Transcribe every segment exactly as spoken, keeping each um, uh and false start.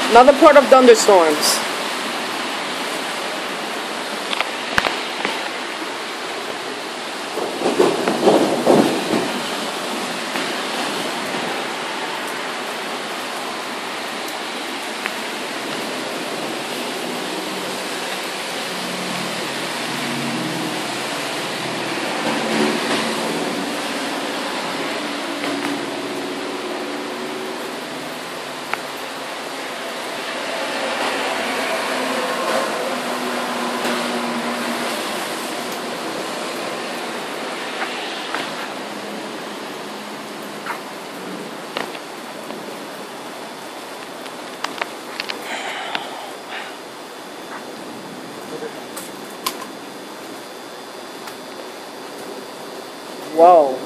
Another part of thunderstorms. Whoa.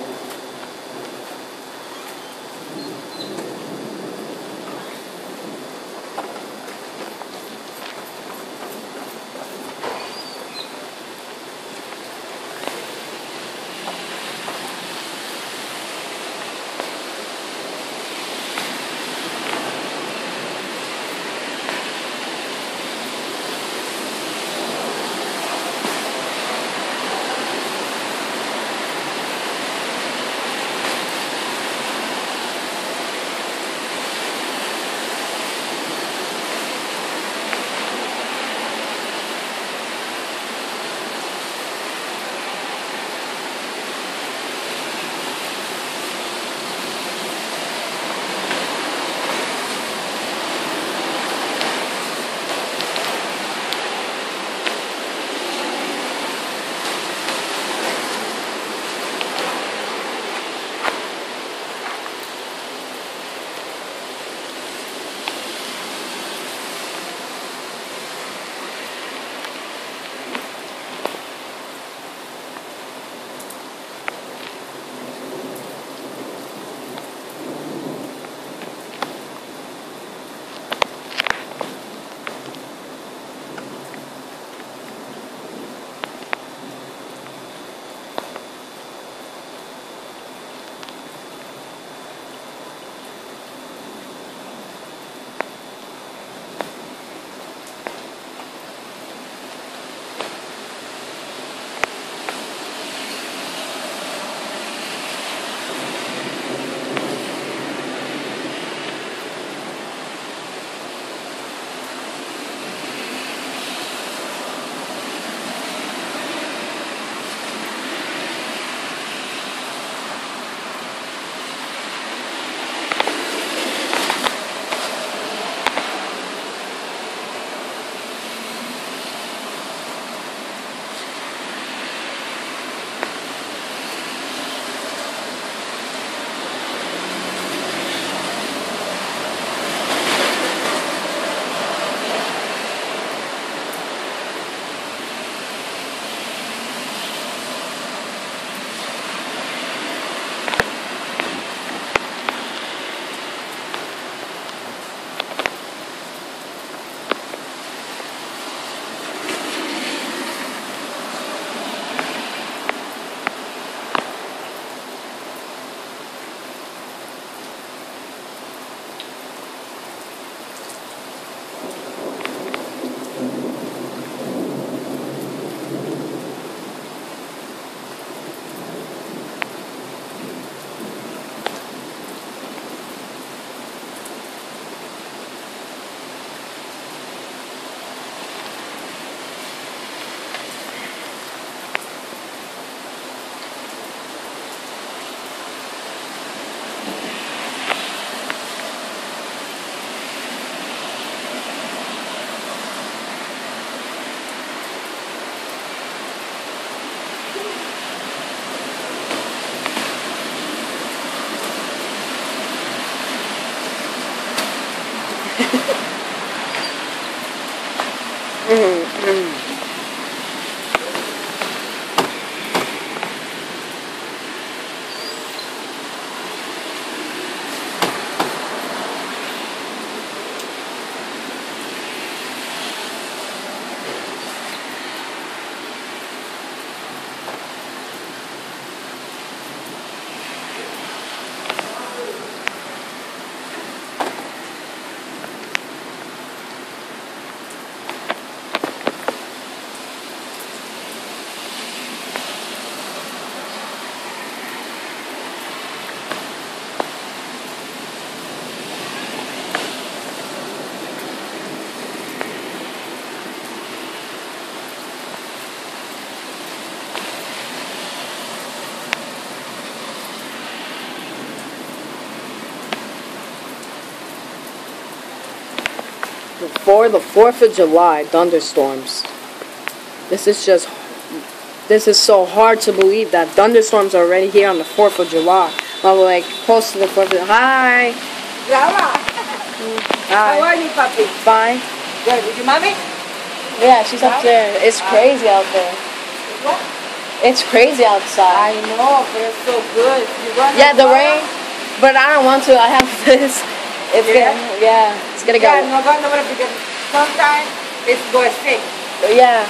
for the fourth of July thunderstorms. This is just, this is so hard to believe that thunderstorms are already here on the fourth of July. Well, we're like close to the fourth of July. Hi. Laura. Hi. How are you, puppy? Fine. Good. With your mommy? Yeah, she's up there. It's crazy out there. What? It's crazy outside. I know, but it's so good. You run Yeah, the water? rain, but I don't want to. I have this. It's Yeah? gonna, yeah, it's gonna Yeah, go. no, no, no, because sometimes it's going sick. Yeah.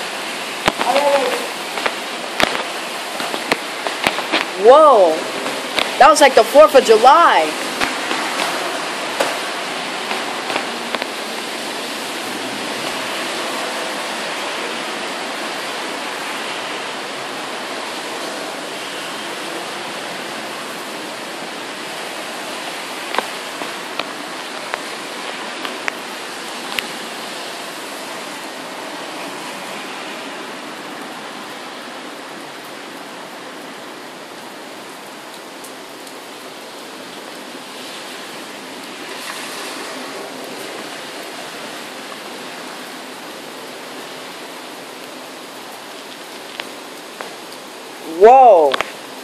Whoa, that was like the fourth of July. Whoa.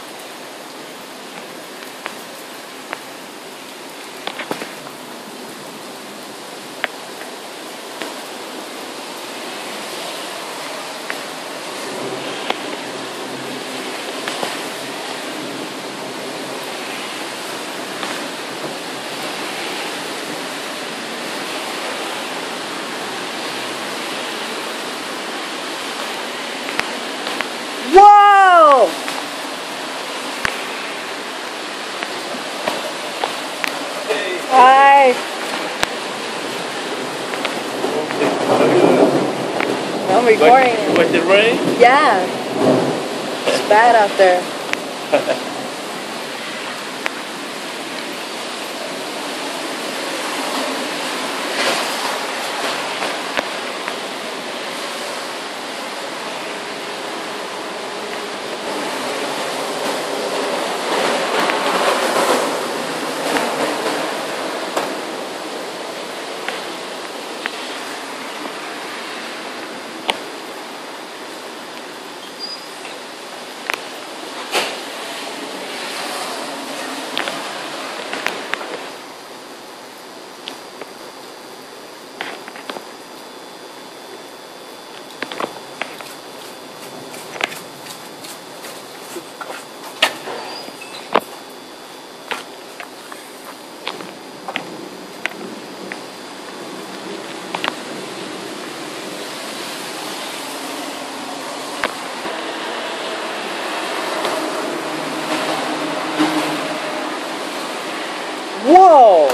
Whoa! Hi. I'm recording. With the rain? Yeah. It's bad out there. Whoa!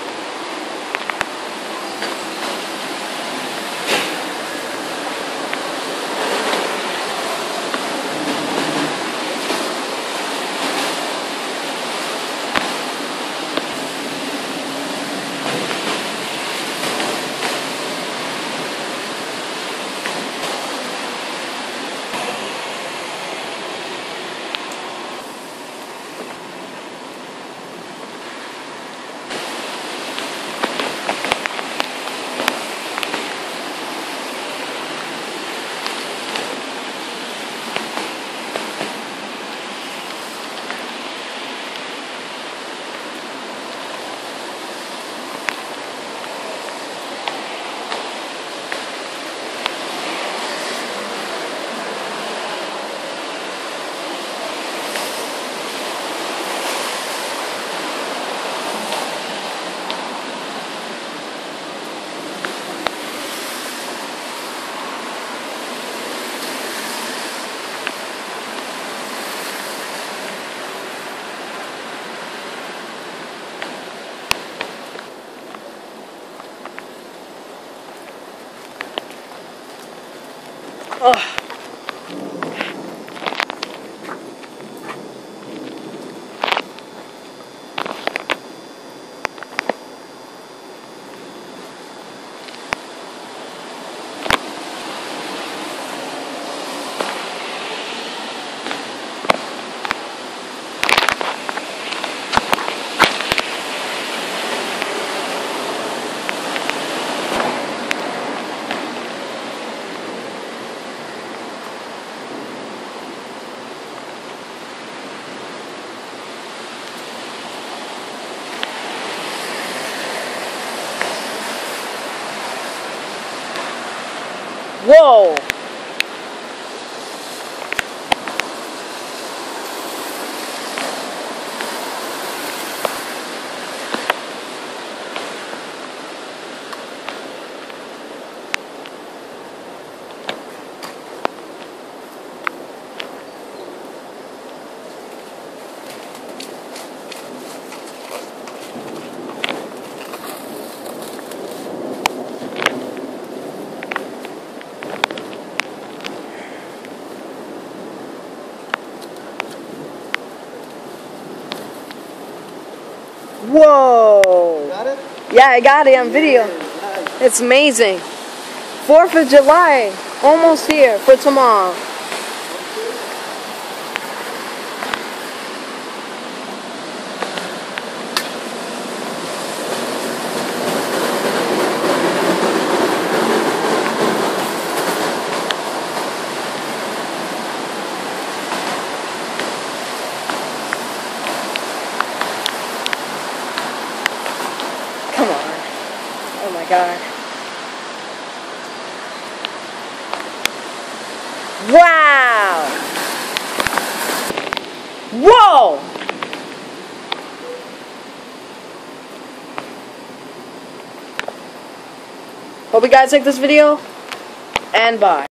Ugh. Whoa! Whoa! Got it? Yeah, I got it on video. Nice. It's amazing. fourth of July, almost here for tomorrow. Come on. Oh my god. Wow! Whoa! Hope you guys like this video, and bye.